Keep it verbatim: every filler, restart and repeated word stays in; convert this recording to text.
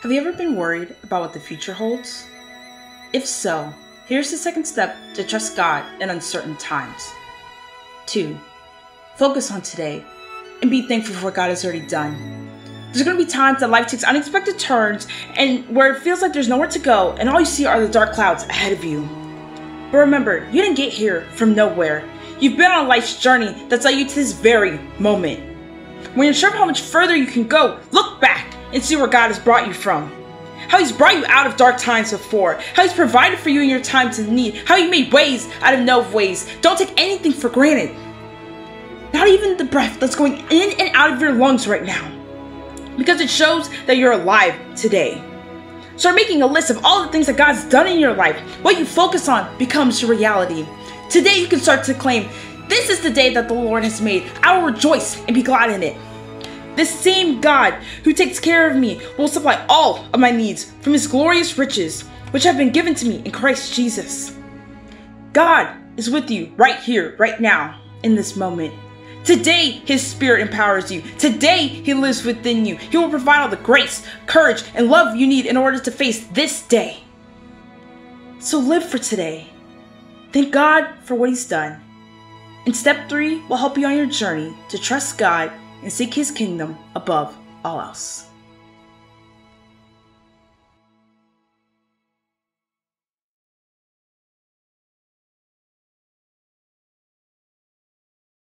Have you ever been worried about what the future holds? If so, here's the second step to trust God in uncertain times. two. Focus on today and be thankful for what God has already done. There's going to be times that life takes unexpected turns and where it feels like there's nowhere to go and all you see are the dark clouds ahead of you. But remember, you didn't get here from nowhere. You've been on life's journey that's led you to this very moment. When you're sure of how much further you can go, look back and see where God has brought you from. How He's brought you out of dark times before. How He's provided for you in your times of need. How He made ways out of no ways. Don't take anything for granted. Not even the breath that's going in and out of your lungs right now. Because it shows that you're alive today. Start making a list of all the things that God's done in your life. What you focus on becomes your reality. Today you can start to claim, this is the day that the Lord has made. I will rejoice and be glad in it. This same God who takes care of me will supply all of my needs from His glorious riches, which have been given to me in Christ Jesus. God is with you right here, right now, in this moment. Today, His Spirit empowers you. Today, He lives within you. He will provide all the grace, courage, and love you need in order to face this day. So live for today. Thank God for what He's done. And step three will help you on your journey to trust God and seek His kingdom above all else.